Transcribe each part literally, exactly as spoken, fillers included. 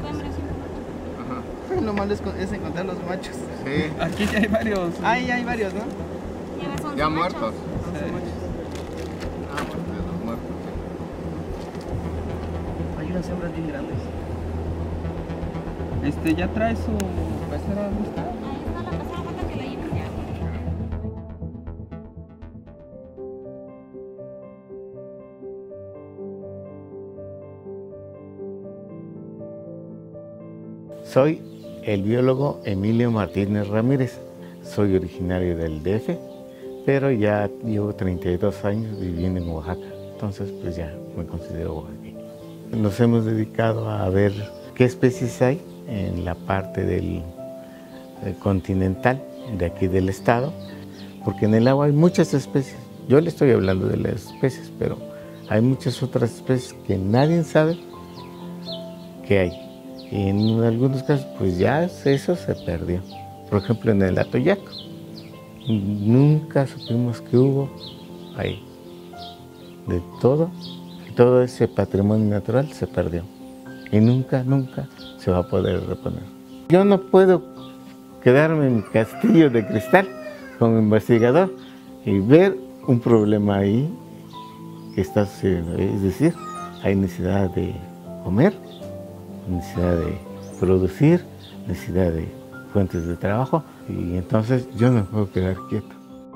hembras. Ajá. Lo malo es, es encontrar los machos. Sí. Aquí ya hay varios. Ahí hay varios, ¿no? Ya ves, son Ya machos. muertos. Sí. Ah, pues de los muertos. Hay unas hembras bien grandes. Este ya trae su pecera lista. Ahí está la pasada, falta que la lleves ya. Soy el biólogo Emilio Martínez Ramírez. Soy originario del D F, pero ya llevo treinta y dos años viviendo en Oaxaca. Entonces, pues ya me considero oaxaqueño. Nos hemos dedicado a ver qué especies hay en la parte del, del continental de aquí del estado, porque en el agua hay muchas especies. Yo le estoy hablando de las especies, pero hay muchas otras especies que nadie sabe que hay. Y en algunos casos, pues ya eso se perdió. Por ejemplo, en el Atoyac, nunca supimos que hubo ahí. De todo, y todo ese patrimonio natural se perdió. Y nunca, nunca se va a poder reponer. Yo no puedo quedarme en mi castillo de cristal como investigador y ver un problema ahí que está sucediendo. Es decir, hay necesidad de comer, necesidad de producir, necesidad de fuentes de trabajo, y entonces yo no me puedo quedar quieto.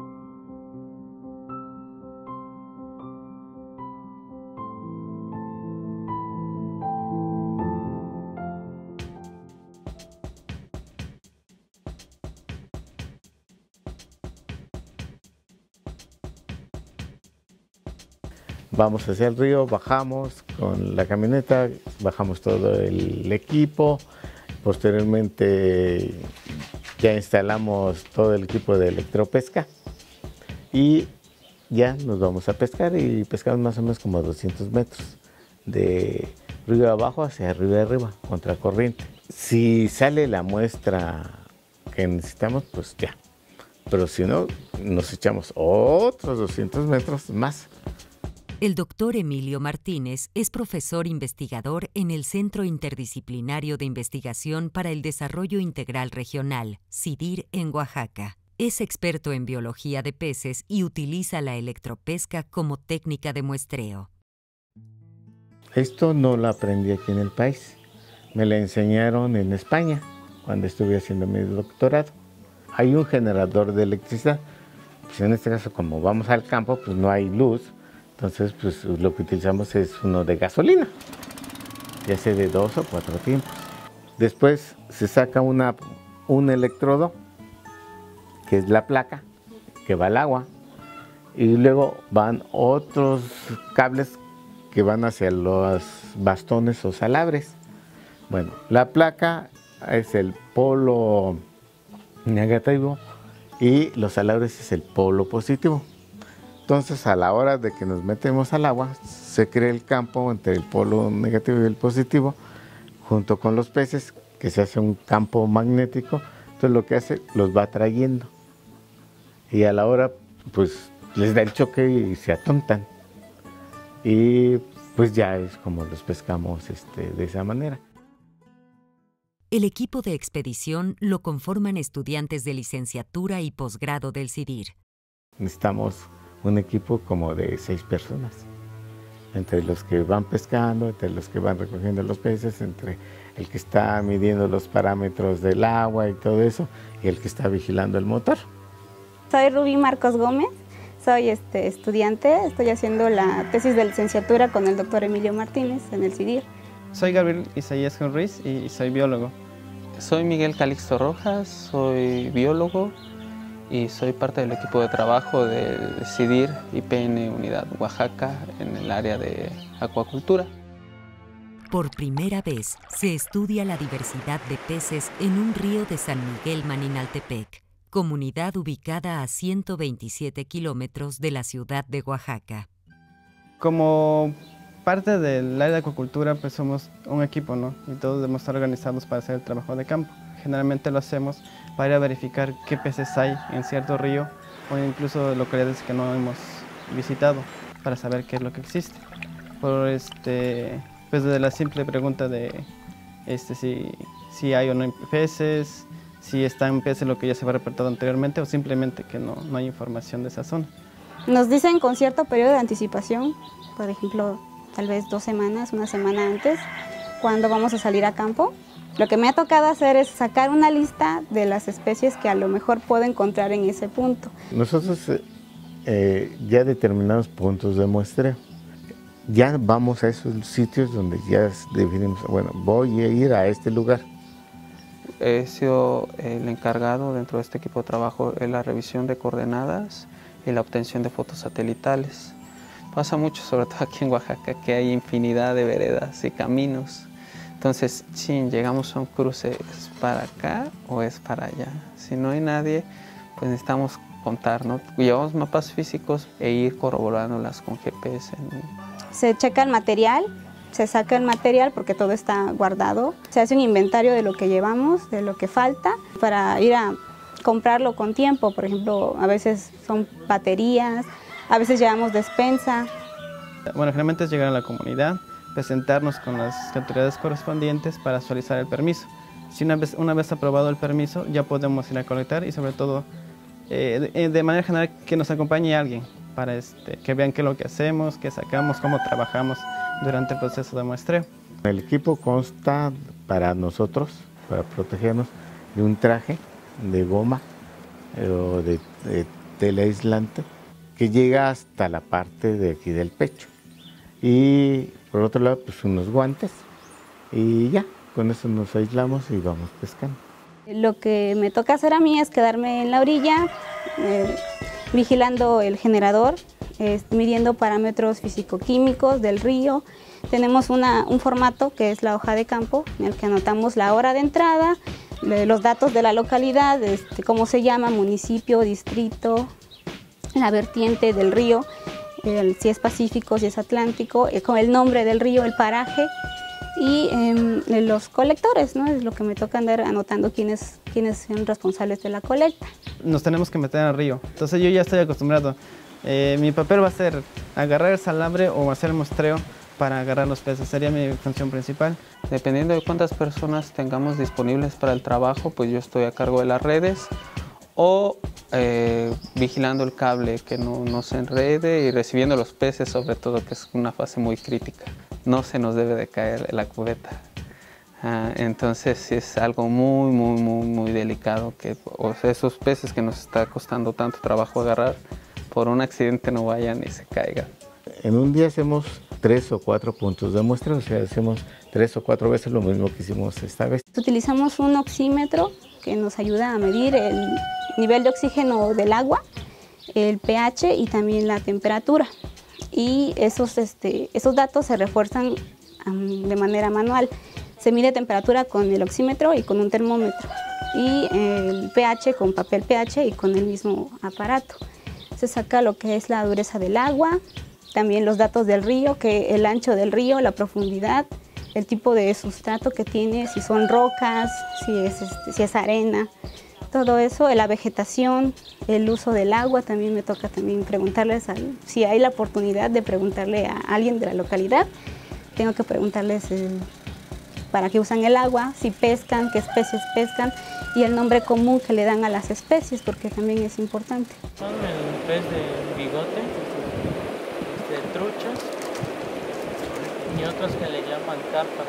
Vamos hacia el río, bajamos con la camioneta, bajamos todo el equipo, posteriormente ya instalamos todo el equipo de electropesca y ya nos vamos a pescar y pescamos más o menos como doscientos metros de río abajo hacia río arriba, contra corriente. Si sale la muestra que necesitamos, pues ya, pero si no, nos echamos otros doscientos metros más. El doctor Emilio Martínez es profesor investigador en el Centro Interdisciplinario de Investigación para el Desarrollo Integral Regional, CIDIR, en Oaxaca. Es experto en biología de peces y utiliza la electropesca como técnica de muestreo. Esto no lo aprendí aquí en el país. Me lo enseñaron en España, cuando estuve haciendo mi doctorado. Hay un generador de electricidad. Pues en este caso, como vamos al campo, pues no hay luz. Entonces, pues lo que utilizamos es uno de gasolina, ya sea de dos o cuatro tiempos. Después se saca una, un electrodo, que es la placa, que va al agua, y luego van otros cables que van hacia los bastones o salabres. Bueno, la placa es el polo negativo y los salabres es el polo positivo. Entonces, a la hora de que nos metemos al agua, se crea el campo entre el polo negativo y el positivo, junto con los peces, que se hace un campo magnético. Entonces, lo que hace, los va atrayendo. Y a la hora, pues, les da el choque y se atontan. Y pues ya es como los pescamos este, de esa manera. El equipo de expedición lo conforman estudiantes de licenciatura y posgrado del CIDIR. Necesitamos un equipo como de seis personas, entre los que van pescando, entre los que van recogiendo los peces, entre el que está midiendo los parámetros del agua y todo eso, y el que está vigilando el motor. Soy Rubí Marcos Gómez, soy este, estudiante, estoy haciendo la tesis de licenciatura con el doctor Emilio Martínez en el CIDIR. Soy Gabriel Isaías Ruiz y soy biólogo. Soy Miguel Calixto Rojas, soy biólogo y soy parte del equipo de trabajo del CIDIR I P N Unidad Oaxaca en el área de acuacultura. Por primera vez se estudia la diversidad de peces en un río de San Miguel Maninaltepec, comunidad ubicada a ciento veintisiete kilómetros de la ciudad de Oaxaca. Como parte del área de acuacultura, pues somos un equipo, ¿no? Y todos debemos estar organizados para hacer el trabajo de campo. Generalmente lo hacemos para ir a verificar qué peces hay en cierto río o incluso localidades que no hemos visitado para saber qué es lo que existe. Por este, pues de la simple pregunta de este, si, si hay o no hay peces, si están peces lo que ya se había reportado anteriormente o simplemente que no, no hay información de esa zona. Nos dicen con cierto periodo de anticipación, por ejemplo, tal vez dos semanas, una semana antes, cuando vamos a salir a campo. Lo que me ha tocado hacer es sacar una lista de las especies que a lo mejor puedo encontrar en ese punto. Nosotros eh, ya determinamos puntos de muestreo. Ya vamos a esos sitios donde ya definimos, bueno, voy a ir a este lugar. He sido el encargado dentro de este equipo de trabajo en la revisión de coordenadas y la obtención de fotos satelitales. Pasa mucho, sobre todo aquí en Oaxaca, que hay infinidad de veredas y caminos. Entonces, si llegamos a un cruce, ¿es para acá o es para allá? Si no hay nadie, pues necesitamos contar, ¿no? Llevamos mapas físicos e ir corroborándolas con G P S. Se checa el material, se saca el material porque todo está guardado. Se hace un inventario de lo que llevamos, de lo que falta, para ir a comprarlo con tiempo. Por ejemplo, a veces son baterías, a veces llevamos despensa. Bueno, generalmente es llegar a la comunidad, presentarnos con las autoridades correspondientes para actualizar el permiso. Si una vez, una vez aprobado el permiso, ya podemos ir a colectar y sobre todo, eh, de, de manera general, que nos acompañe alguien para este, que vean qué es lo que hacemos, qué sacamos, cómo trabajamos durante el proceso de muestreo. El equipo consta para nosotros, para protegernos, de un traje de goma eh, o de, de tela aislante que llega hasta la parte de aquí del pecho. Y por otro lado, pues unos guantes y ya, con eso nos aislamos y vamos pescando. Lo que me toca hacer a mí es quedarme en la orilla, eh, vigilando el generador, eh, midiendo parámetros físico-químicos del río. Tenemos una, un formato que es la hoja de campo, en el que anotamos la hora de entrada, los datos de la localidad, este, cómo se llama, municipio, distrito, la vertiente del río, el, si es Pacífico, si es Atlántico, eh, con el nombre del río, el paraje y eh, los colectores, ¿no? Es lo que me toca andar anotando quiénes, quiénes son responsables de la colecta. Nos tenemos que meter al río, entonces yo ya estoy acostumbrado. Eh, mi papel va a ser agarrar el salambre o hacer el muestreo para agarrar los peces, sería mi función principal. Dependiendo de cuántas personas tengamos disponibles para el trabajo, pues yo estoy a cargo de las redes o eh, vigilando el cable que no, no se enrede y recibiendo los peces, sobre todo, que es una fase muy crítica. No se nos debe de caer la cubeta. Ah, entonces es algo muy, muy, muy, muy delicado que o sea, esos peces que nos está costando tanto trabajo agarrar, por un accidente no vayan y se caigan. En un día hacemos tres o cuatro puntos de muestra, o sea, hacemos tres o cuatro veces lo mismo que hicimos esta vez. Utilizamos un oxímetro que nos ayuda a medir el nivel de oxígeno del agua, el pH y también la temperatura. Y esos, este, esos datos se refuerzan um, de manera manual. Se mide temperatura con el oxímetro y con un termómetro. Y el pH con papel pH y con el mismo aparato. Se saca lo que es la dureza del agua, también los datos del río, que el ancho del río, la profundidad, el tipo de sustrato que tiene, si son rocas, si es, este, si es arena, todo eso, la vegetación, el uso del agua. También me toca también preguntarles, a, si hay la oportunidad de preguntarle a alguien de la localidad, tengo que preguntarles el, para qué usan el agua, si pescan, qué especies pescan y el nombre común que le dan a las especies, porque también es importante. Son el pez de bigote, de truchas y otros que le llaman carpas.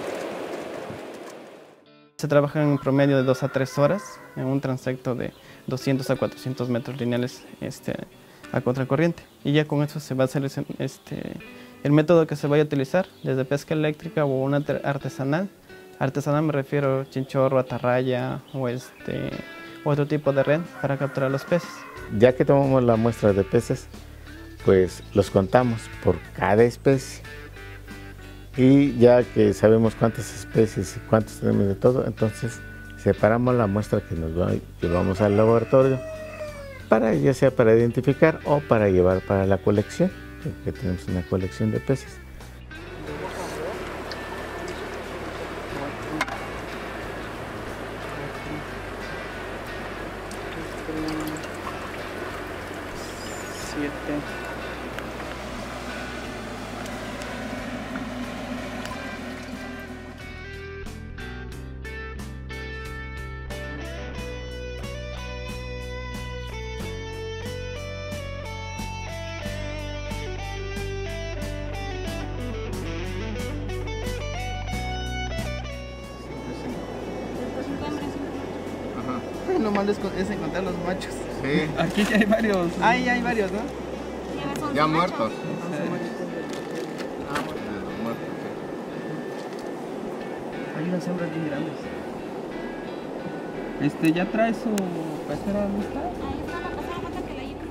Se trabaja en un promedio de dos a tres horas en un transecto de doscientos a cuatrocientos metros lineales este, a contracorriente. Y ya con eso se va a hacer este, el método que se vaya a utilizar, desde pesca eléctrica o una artesanal. Artesanal me refiero a chinchorro, atarraya o este, otro tipo de red para capturar los peces. Ya que tomamos la muestra de peces, pues los contamos por cada especie. Y ya que sabemos cuántas especies y cuántos tenemos de todo, entonces separamos la muestra que nos va, llevamos al laboratorio, para, ya sea para identificar o para llevar para la colección, porque tenemos una colección de peces. Siete. Lo malo es, con- es encontrar los machos. Sí, Aquí ya hay varios. Ahí hay varios, ¿no? Ya son ya machos. muertos. Ah, bueno. De los muertos, Hay unas hembras bien grandes. Este, ¿ya trae su pecera lista? Ahí está la pasada, falta que la lleves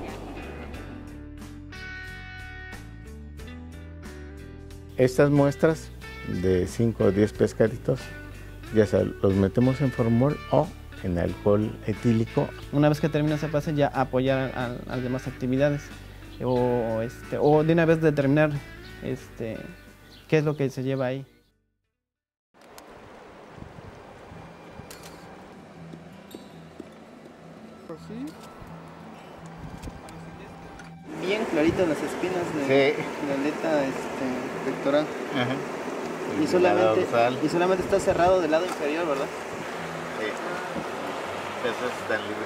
ya. Estas muestras de cinco o diez pescaditos, ya sea, los metemos en formol o en alcohol etílico. Una vez que termina ese pase, ya apoyar a, a las demás actividades. O, este, o de una vez determinar este, qué es lo que se lleva ahí. Bien claritas las espinas de Sí. la aleta este, pectoral. Ajá. Y solamente, y solamente está cerrado del lado inferior, ¿verdad? Sí. Eso está libre.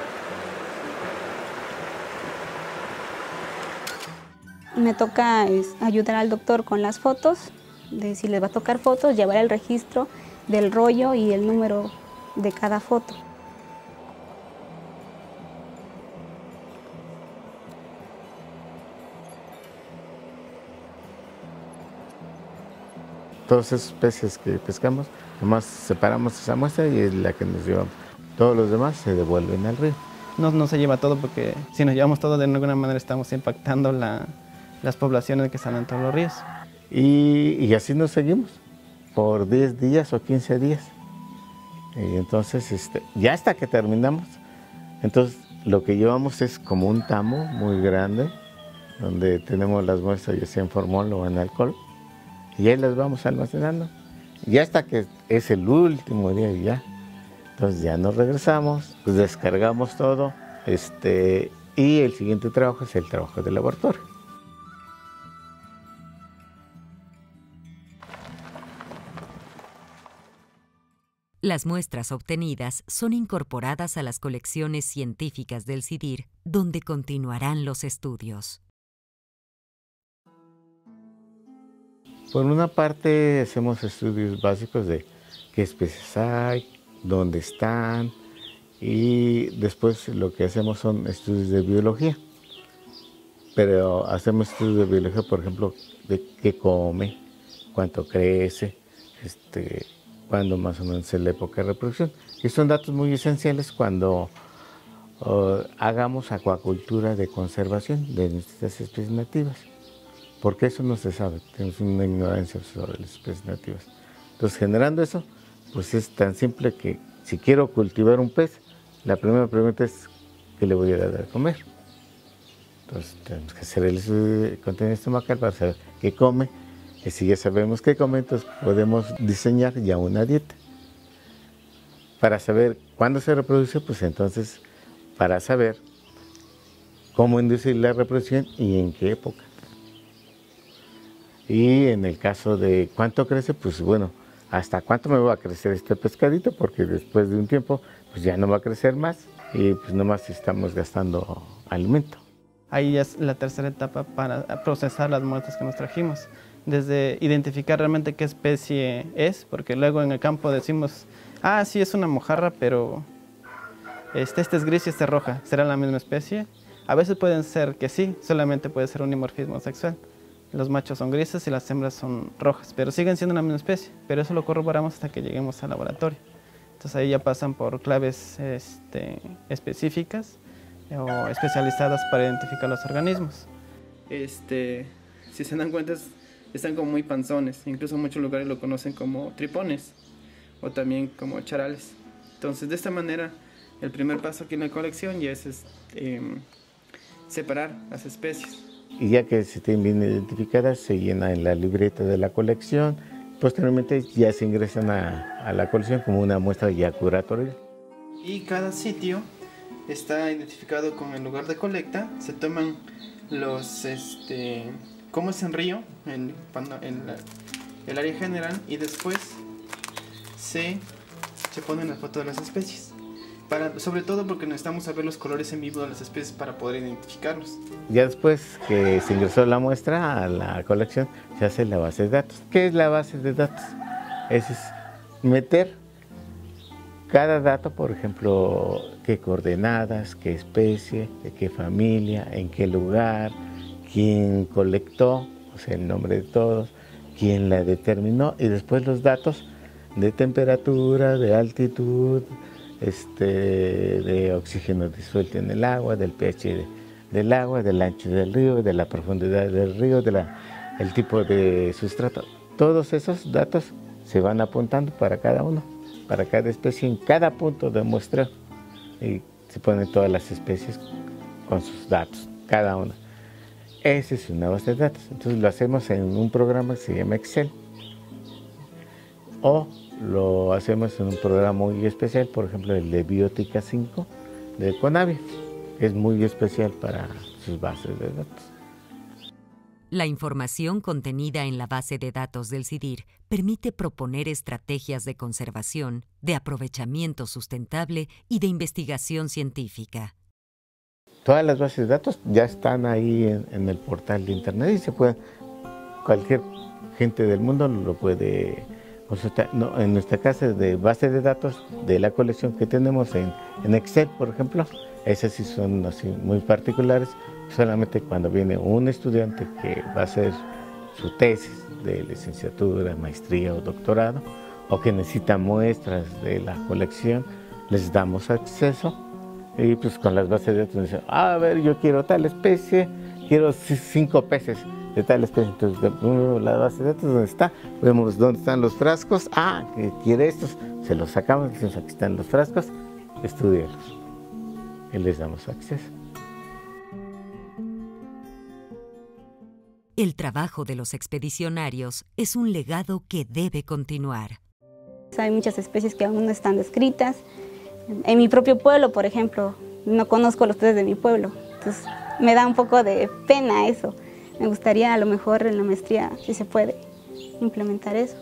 Me toca es, ayudar al doctor con las fotos, de si les va a tocar fotos, llevar el registro del rollo y el número de cada foto. Todos esos peces que pescamos, nomás separamos esa muestra y es la que nos llevamos. Todos los demás se devuelven al río. No, no se lleva todo porque si nos llevamos todo, de alguna manera estamos impactando la, las poblaciones que están en todos los ríos. Y, y así nos seguimos por diez días o quince días. Y entonces, este, ya hasta que terminamos, entonces lo que llevamos es como un tamo muy grande, donde tenemos las muestras ya sea en formol o en alcohol, y ahí las vamos almacenando. Y hasta que es el último día y ya. Entonces ya nos regresamos, pues descargamos todo, este, y el siguiente trabajo es el trabajo de laboratorio. Las muestras obtenidas son incorporadas a las colecciones científicas del CIDIR, donde continuarán los estudios. Por una parte hacemos estudios básicos de qué especies hay, dónde están, y después lo que hacemos son estudios de biología. Pero hacemos estudios de biología, por ejemplo, de qué come, cuánto crece, este, cuándo más o menos es la época de reproducción. Y son datos muy esenciales cuando uh, hagamos acuacultura de conservación de nuestras especies nativas. Porque eso no se sabe, tenemos una ignorancia sobre las especies nativas. Entonces, generando eso, pues es tan simple que si quiero cultivar un pez, la primera pregunta es ¿qué le voy a dar de comer? Entonces, tenemos que hacer el estudio de contenido estomacal para saber qué come. Y si ya sabemos qué come, entonces podemos diseñar ya una dieta. Para saber cuándo se reproduce, pues entonces, para saber cómo inducir la reproducción y en qué época. Y en el caso de cuánto crece, pues bueno, hasta cuánto me va a crecer este pescadito, porque después de un tiempo, pues ya no va a crecer más y pues nomás estamos gastando alimento. Ahí es la tercera etapa para procesar las muestras que nos trajimos. Desde identificar realmente qué especie es, porque luego en el campo decimos, ah, sí, es una mojarra, pero este, este es gris y este es roja, ¿será la misma especie? A veces pueden ser que sí, solamente puede ser un dimorfismo sexual. Los machos son grises y las hembras son rojas, pero siguen siendo la misma especie, pero eso lo corroboramos hasta que lleguemos al laboratorio. Entonces ahí ya pasan por claves este, específicas o especializadas para identificar los organismos. Este, si se dan cuenta, están como muy panzones, incluso en muchos lugares lo conocen como tripones o también como charales. Entonces de esta manera el primer paso aquí en la colección ya es este, separar las especies. Y ya que se tienen bien identificadas, se llena en la libreta de la colección. Posteriormente ya se ingresan a, a la colección como una muestra ya curatoria. Y cada sitio está identificado con el lugar de colecta. Se toman los, este, cómo es en río, en, en la, el área general, y después se, se ponen la foto de las especies. Para, sobre todo porque necesitamos saber los colores en vivo de las especies para poder identificarlos. Ya después que se ingresó la muestra a la colección, se hace la base de datos. ¿Qué es la base de datos? Es, es meter cada dato, por ejemplo, qué coordenadas, qué especie, de qué familia, en qué lugar, quién colectó, o sea, el nombre de todos, quién la determinó, y después los datos de temperatura, de altitud, este, de oxígeno disuelto en el agua, del pH de, del agua, del ancho del río, de la profundidad del río, de la, el tipo de sustrato. Todos esos datos se van apuntando para cada uno, para cada especie, en cada punto de muestreo. Y se ponen todas las especies con sus datos, cada una. Esa es una base de datos. Entonces lo hacemos en un programa que se llama Excel. O lo hacemos en un programa muy especial, por ejemplo el de Biótica cinco de Conavio, que es muy especial para sus bases de datos. La información contenida en la base de datos del CIDIR permite proponer estrategias de conservación, de aprovechamiento sustentable y de investigación científica. Todas las bases de datos ya están ahí en, en el portal de internet y se puede, cualquier gente del mundo lo puede consultar. No, en nuestra casa de base de datos de la colección que tenemos en, en Excel, por ejemplo, esas sí son así muy particulares. Solamente cuando viene un estudiante que va a hacer su tesis de licenciatura, maestría o doctorado, o que necesita muestras de la colección, les damos acceso y pues con las bases de datos dicen, ah, a ver, yo quiero tal especie, quiero cinco peces de tal especie. Entonces vemos la base de datos donde está, vemos dónde están los frascos, ah, que quiere estos, se los sacamos, decimos, aquí están los frascos, estudiarlos y les damos acceso. El trabajo de los expedicionarios es un legado que debe continuar. Hay muchas especies que aún no están descritas. En mi propio pueblo, por ejemplo, no conozco los peces de mi pueblo. Entonces me da un poco de pena eso. Me gustaría a lo mejor en la maestría, si se puede, implementar eso.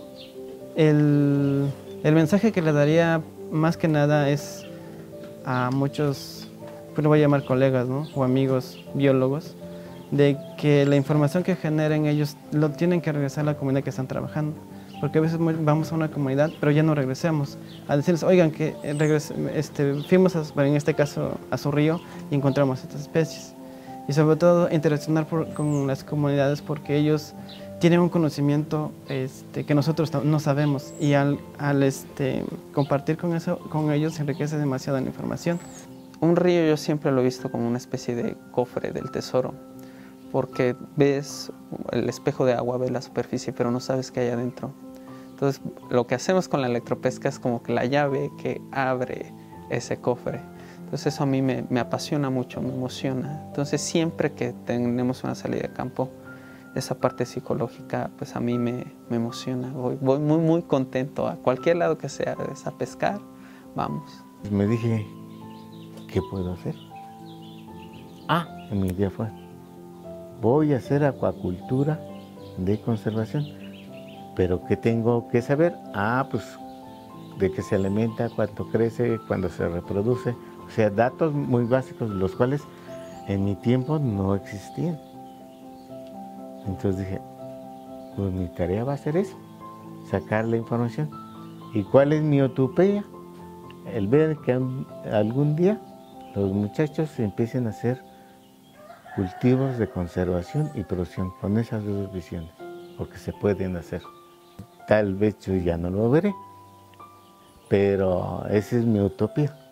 El, el mensaje que le daría más que nada es a muchos, pues lo voy a llamar colegas, ¿no? O amigos biólogos, de que la información que generen ellos lo tienen que regresar a la comunidad que están trabajando. Porque a veces vamos a una comunidad, pero ya no regresamos. A decirles, oigan, que este, fuimos, a, en este caso, a su río y encontramos estas especies. Y sobre todo, interaccionar por, con las comunidades porque ellos tienen un conocimiento este, que nosotros no sabemos. Y al, al este, compartir con, eso, con ellos, se enriquece demasiado la información. Un río yo siempre lo he visto como una especie de cofre del tesoro, porque ves el espejo de agua, ves la superficie, pero no sabes qué hay adentro. Entonces, lo que hacemos con la electropesca es como que la llave que abre ese cofre. Entonces, eso a mí me, me apasiona mucho, me emociona. Entonces, siempre que tenemos una salida de campo, esa parte psicológica, pues a mí me, me emociona. Voy, voy muy, muy contento a cualquier lado que sea, es a pescar, vamos. Me dije, ¿qué puedo hacer? Ah, en mi día fue, voy a hacer acuacultura de conservación, pero ¿qué tengo que saber? Ah, pues de qué se alimenta, cuánto crece, cuándo se reproduce, o sea, datos muy básicos, los cuales en mi tiempo no existían. Entonces dije, pues mi tarea va a ser eso, sacar la información. ¿Y cuál es mi utopía? El ver que algún día los muchachos empiecen a hacer cultivos de conservación y producción con esas dos visiones, porque se pueden hacer. Tal vez yo ya no lo veré, pero esa es mi utopía.